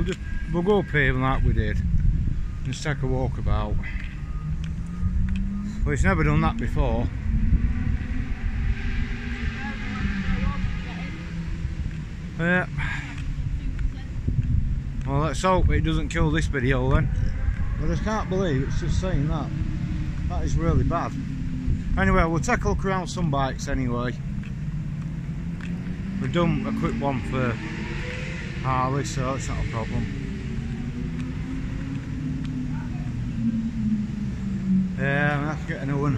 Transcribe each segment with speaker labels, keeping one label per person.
Speaker 1: we'll go up here like we did. Just take a walk about. Well, it's never done that before. Yeah. Well, let's hope it doesn't kill this video then. I just can't believe it's just saying that. That is really bad. Anyway, we'll take a look around some bikes anyway. We've done a quick one for Harley, so it's not a problem. Yeah, I'm gonna have to get a new one.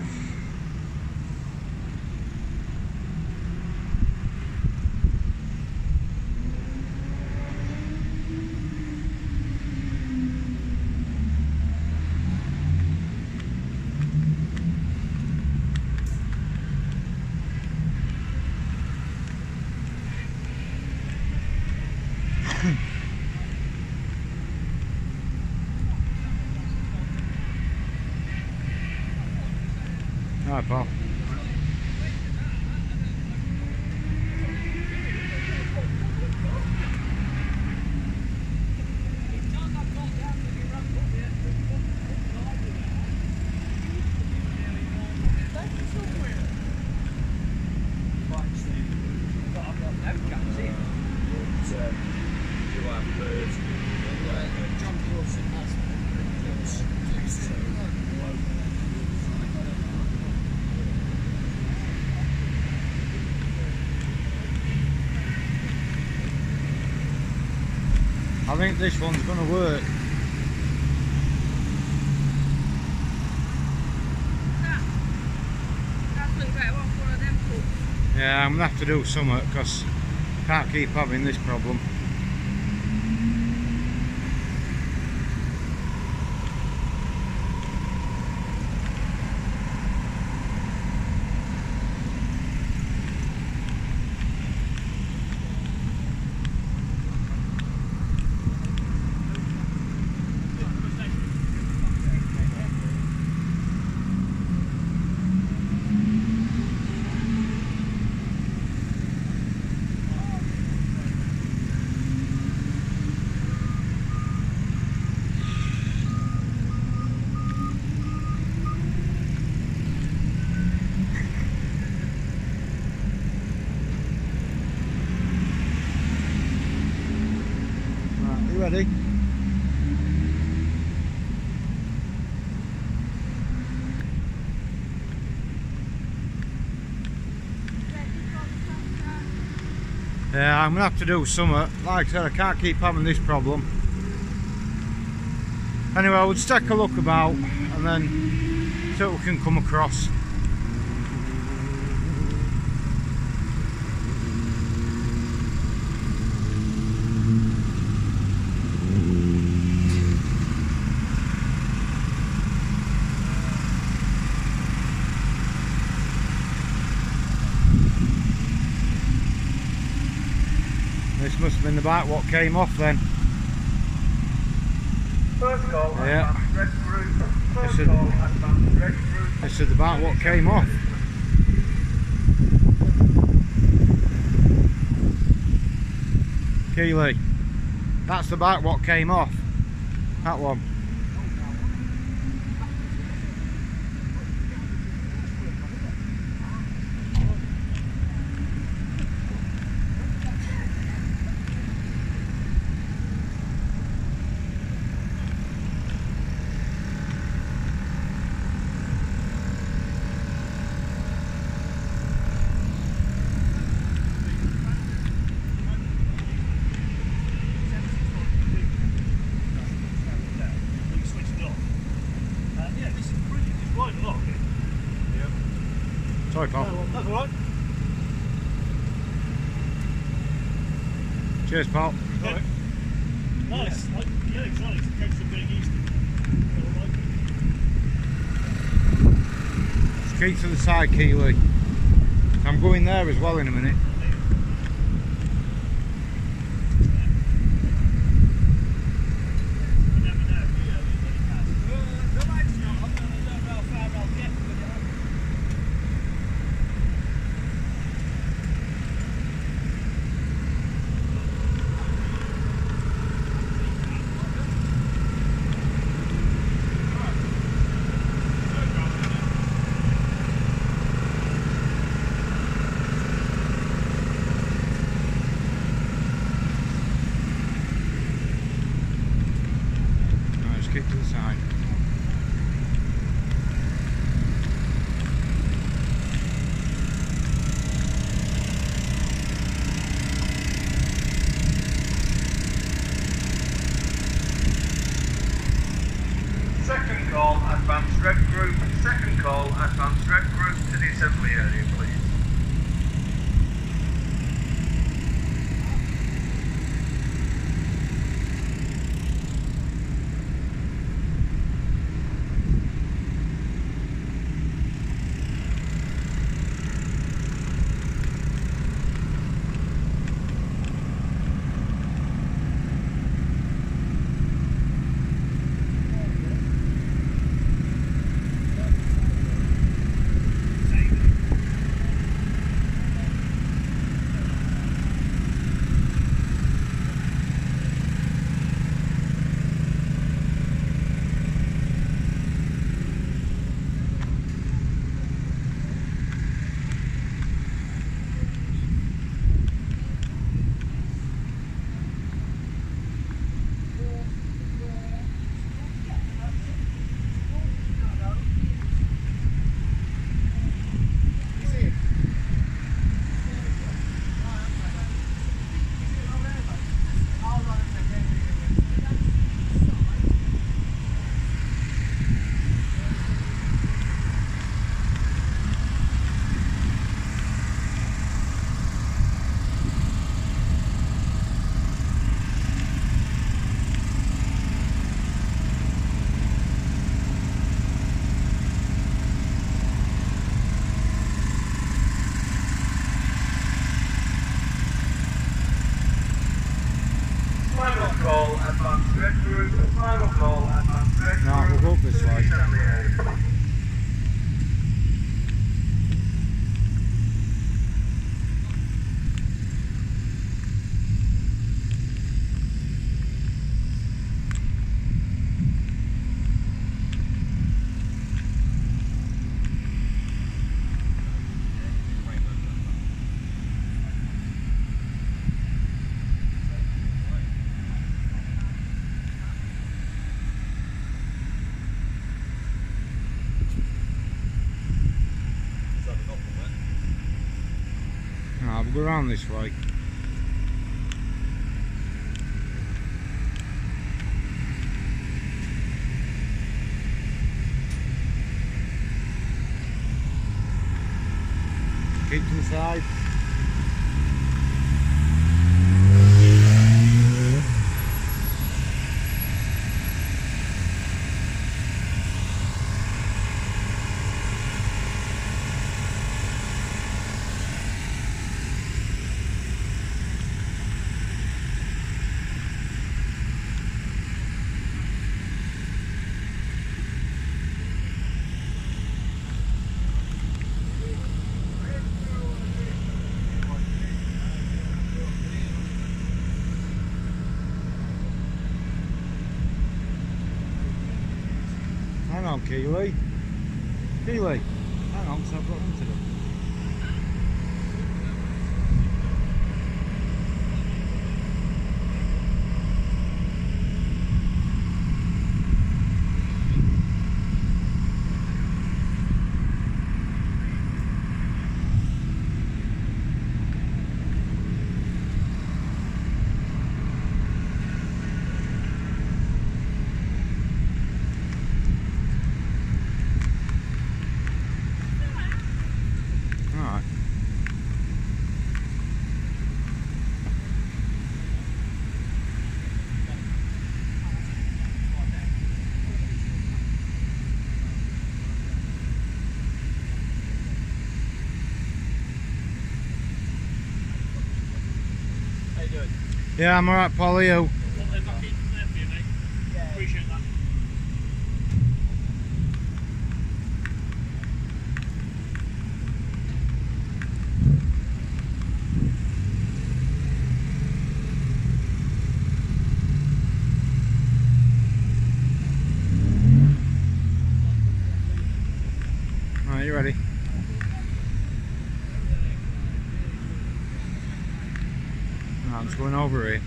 Speaker 1: Alright, pal. I think this one's going to work. Yeah, I'm going to have to do something because I can't keep having this problem. Ready? Yeah, I'm gonna have to do something. Like I said, I can't keep having this problem. Anyway, we'll just take a look about and then see what we can come across. This must have been the bike what came off then.
Speaker 2: First call,
Speaker 1: yeah.
Speaker 2: First call,
Speaker 1: this is the bike what came off. Keely, that's the bike what came off. That one. Sorry, pal.
Speaker 2: That's alright.
Speaker 1: Cheers, pal.
Speaker 2: Yeah. Nice. Yeah, exciting. Coach from being used to.
Speaker 1: Straight to the side, Keely. I'm going there as well in a minute.
Speaker 3: advance red group to the assembly area, please. Final call, advance red group. Final call, advance red group.
Speaker 1: No, we'll go up this
Speaker 3: to the
Speaker 1: way.
Speaker 3: assembly area.
Speaker 1: No, we'll go around this way. Keep to the side. Hang on, Keely. Keely, hang on, because I've got into them. Alright.
Speaker 2: How you doing?
Speaker 1: Yeah, I'm alright, Polly. You?
Speaker 2: Well, there's a key there for you, mate. Yeah. Appreciate that.
Speaker 1: Alright, you ready? I'm just going over here.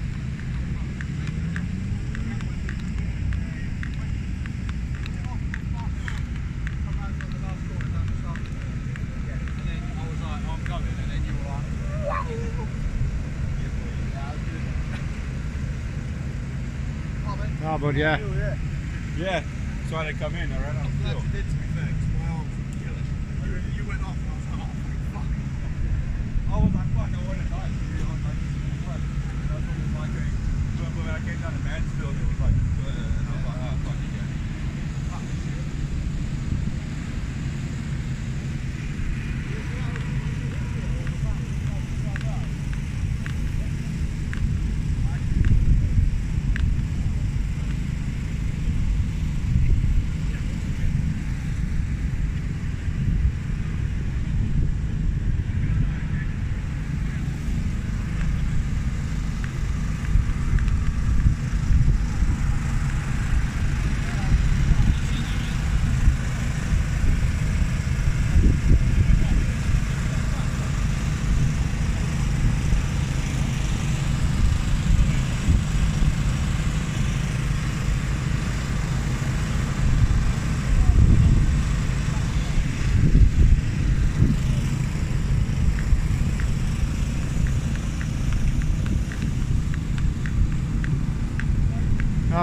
Speaker 1: Oh, bud, yeah.
Speaker 4: Yeah, so I had to come in, I ran out of fuel.
Speaker 2: Did, to be fair, 'cause my arms were killing.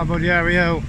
Speaker 1: Hi buddy, how are you?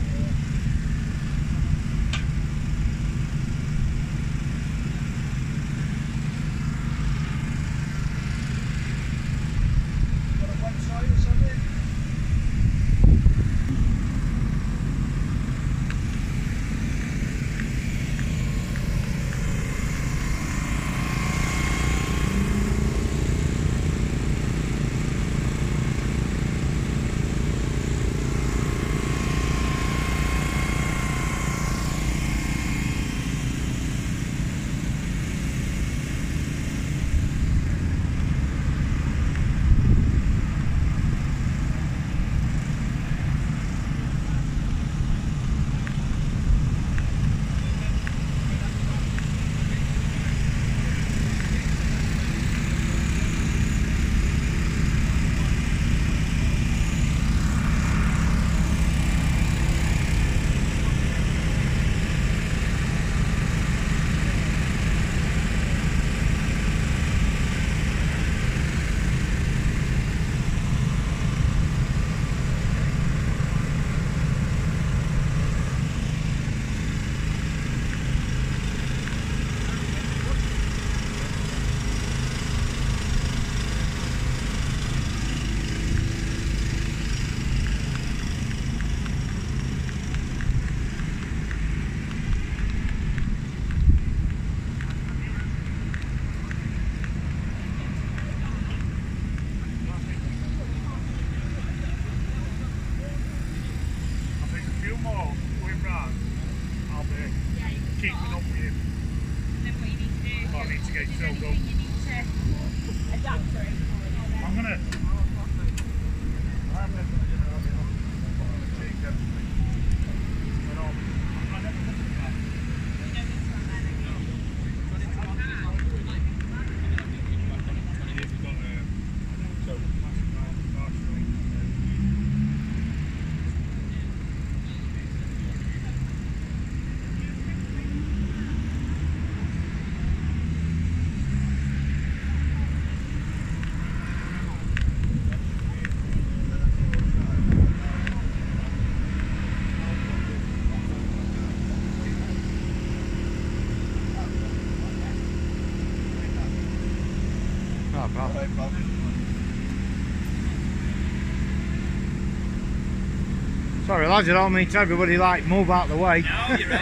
Speaker 1: Sorry lads, I don't mean to everybody like move out the way.
Speaker 2: No, you're right.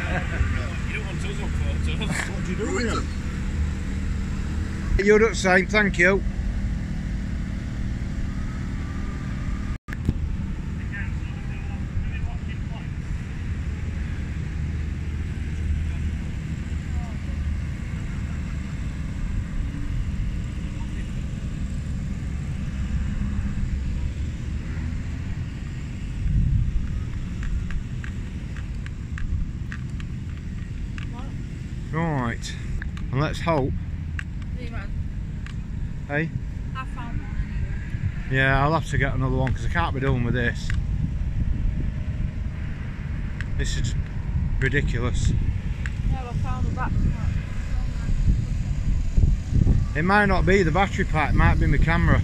Speaker 2: You don't want us up photos. What do you do with them?
Speaker 1: You're the same, thank you. Right, and let's hope. Hey?
Speaker 4: I found one.
Speaker 1: Yeah, I'll have to get another one because I can't be doing with this. This is ridiculous.
Speaker 4: Yeah, I found the battery pack.
Speaker 1: It might not be the battery pack, it might be my camera.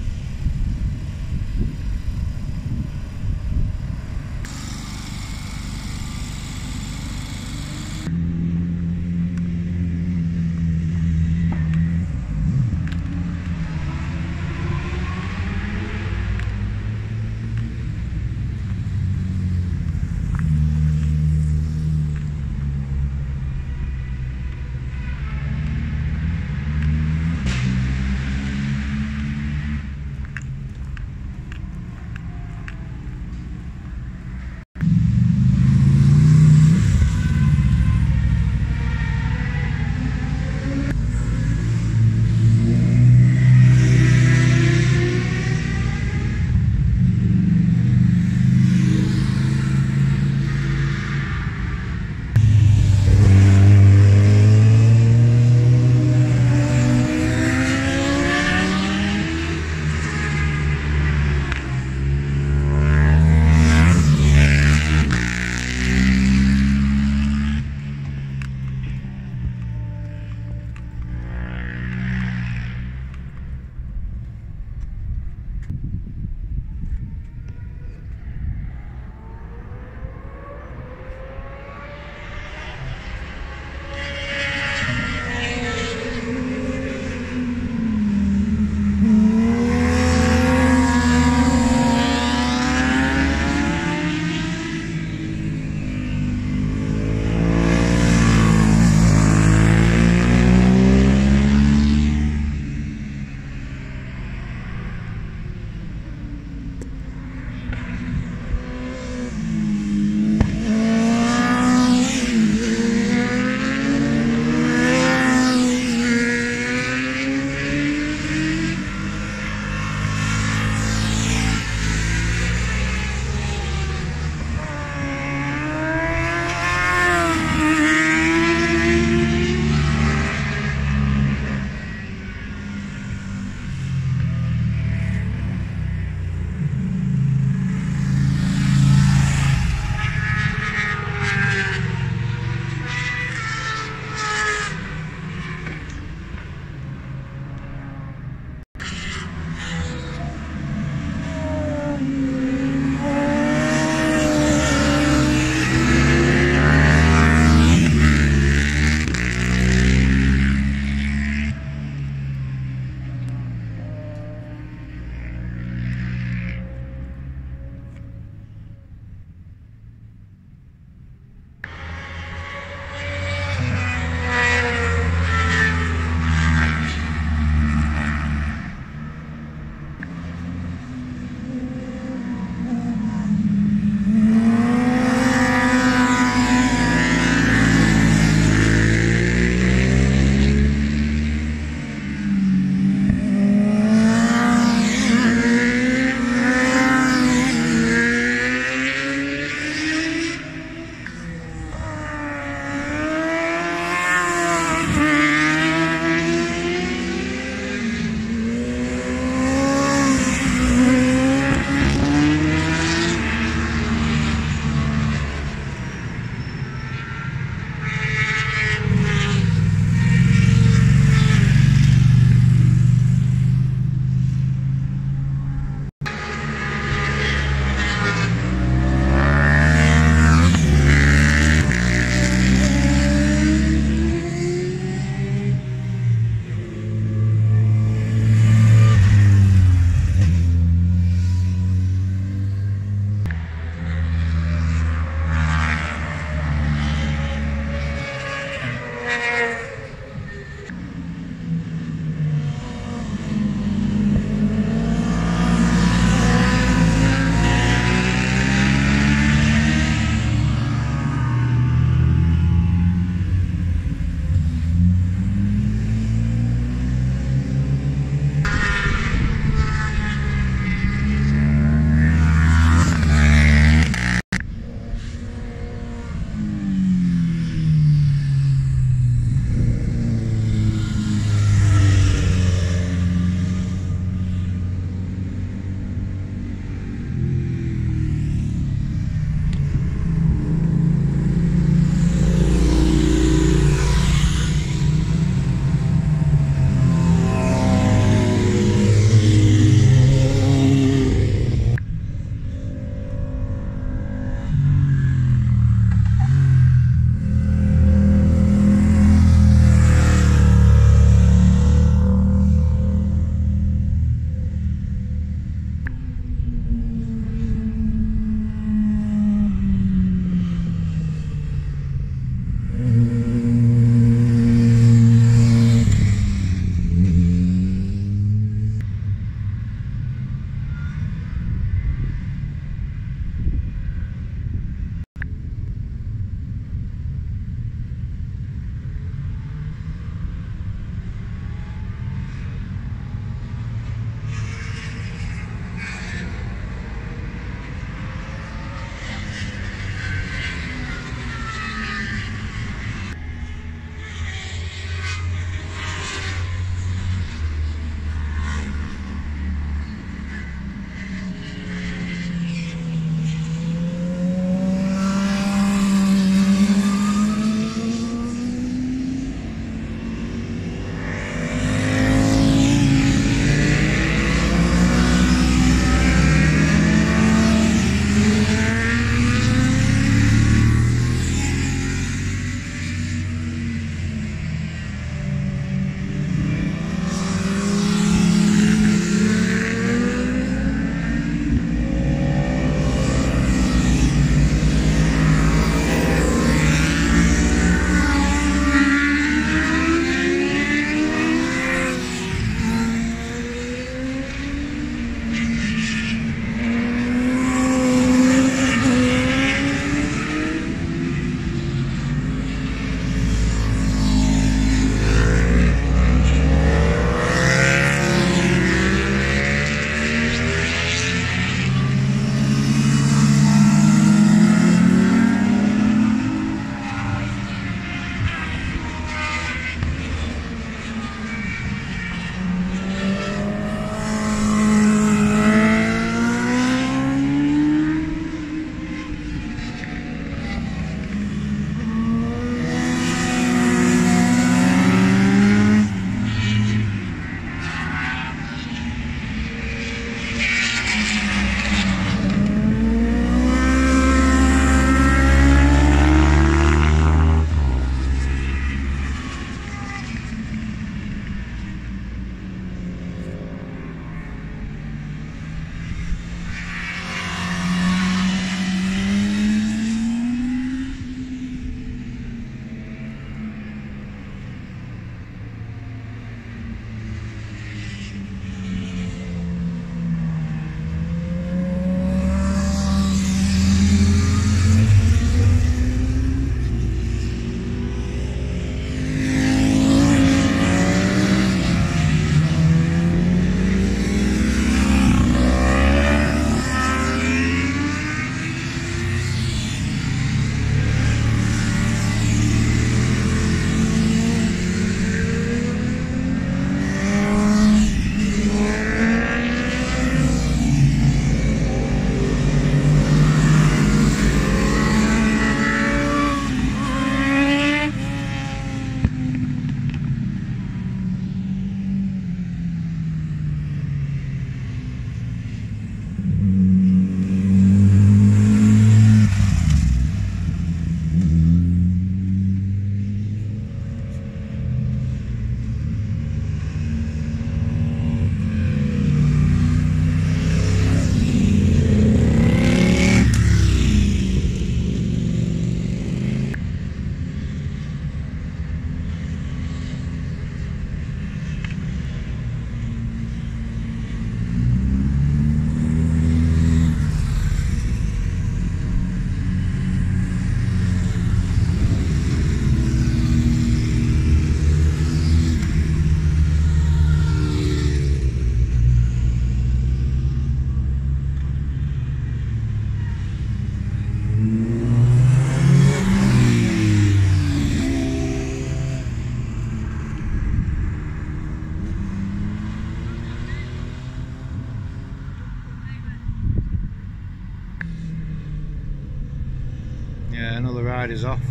Speaker 1: another rider's off.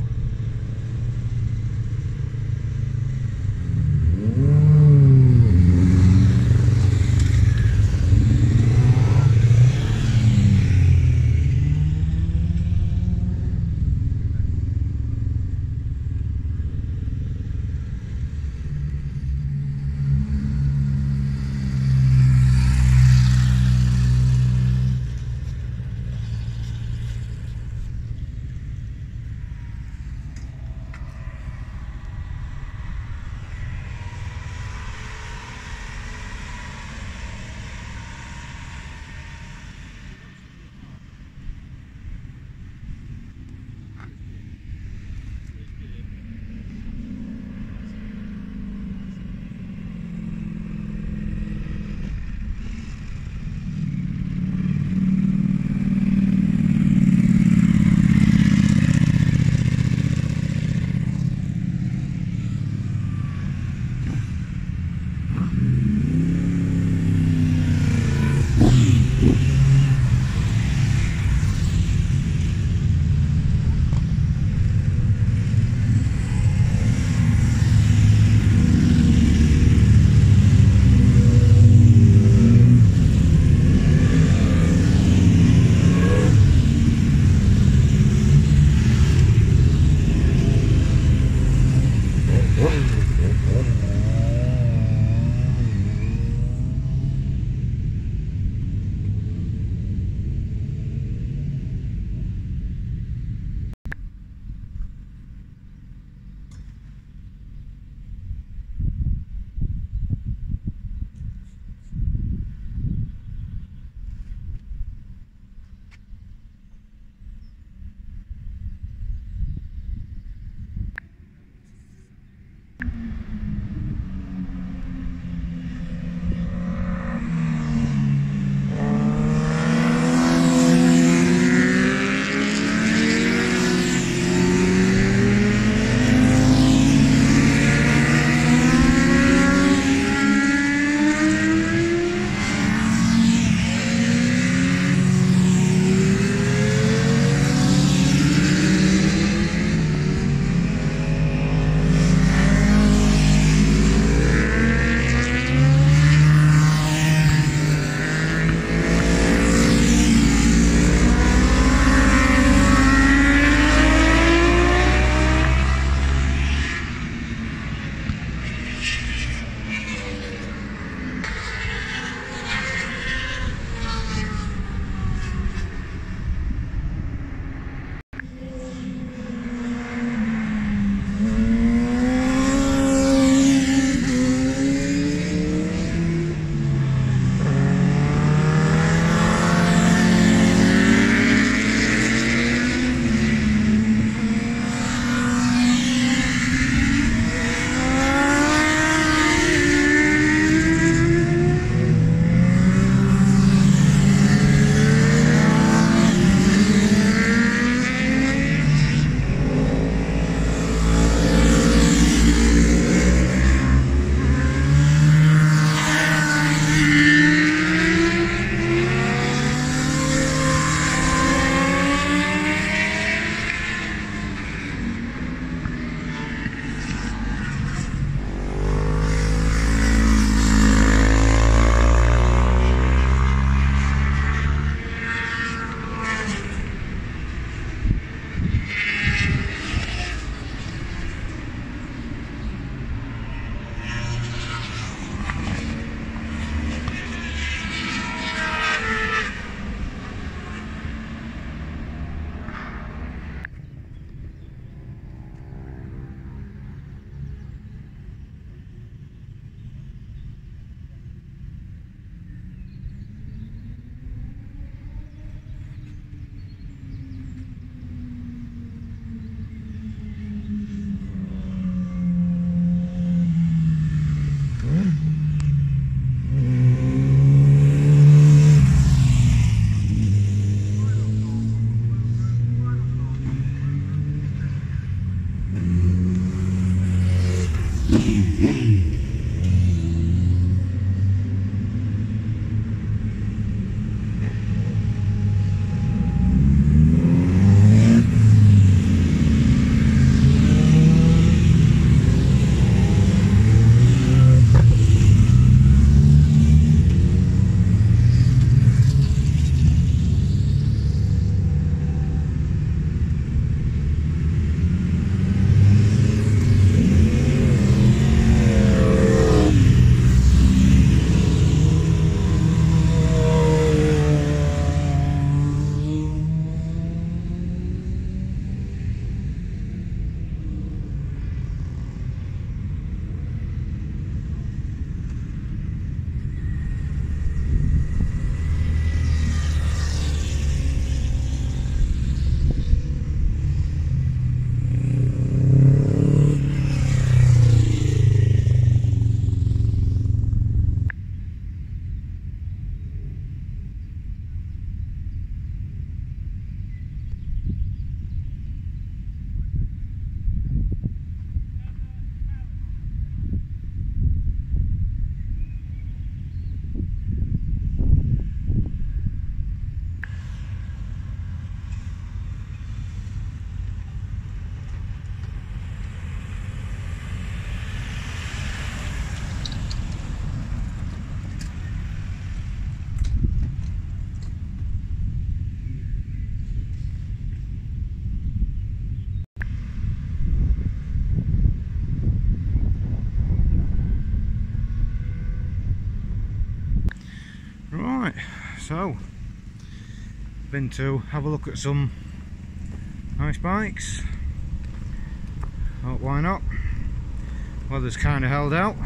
Speaker 1: Right, so been to have a look at some nice bikes. Oh, why not? Weather's kind of held out.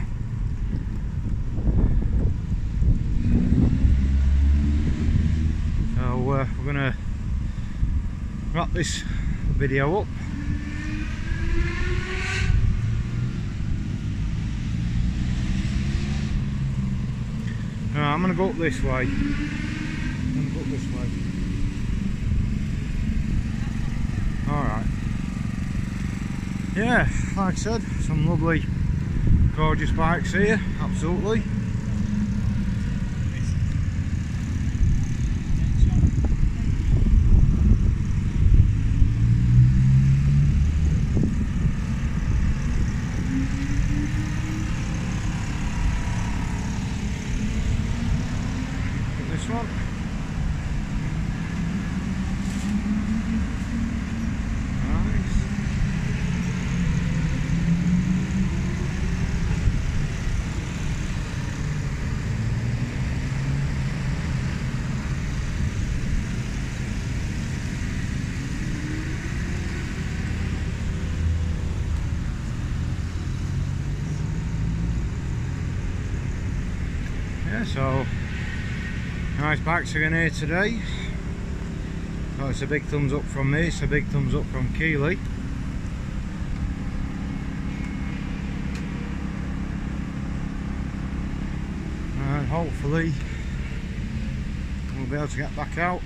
Speaker 1: So we're gonna wrap this video up. I'm gonna go up this way. Alright. Yeah, like I said, some lovely, gorgeous bikes here, absolutely. This one. Nice. Yeah, so nice bikes again here today. So it's a big thumbs up from me, it's a big thumbs up from Keeley. And hopefully we'll be able to get back out.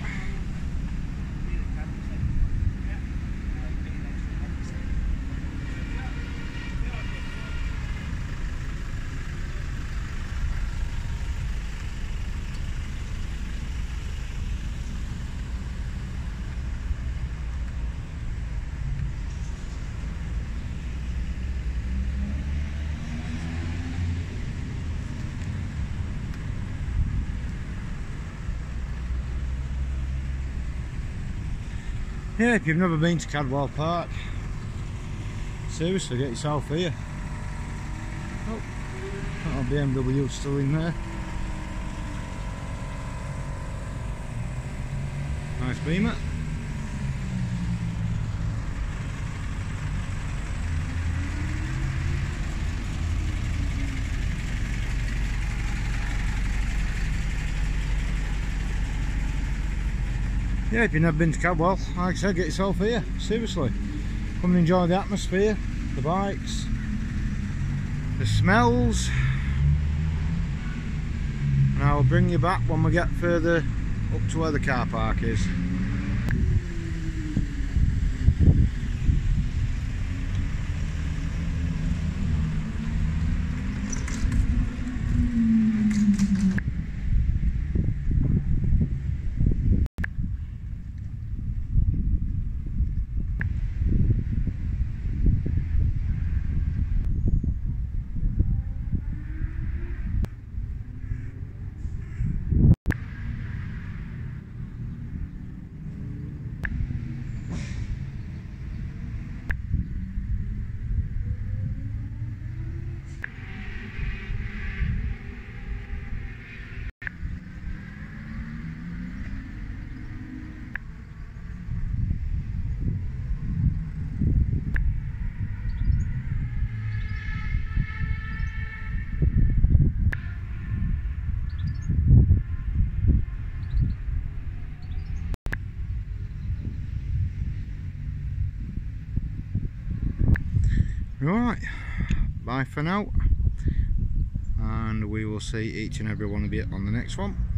Speaker 1: Yeah, if you've never been to Cadwell Park, seriously, get yourself here. Oh, that BMW still in there. Nice Beamer. Yeah, if you've never been to Cadwell, like I said, get yourself here, seriously. Come and enjoy the atmosphere, the bikes, the smells. And I'll bring you back when we get further up to where the car park is. Right, bye for now, and we will see each and every one of you on the next one.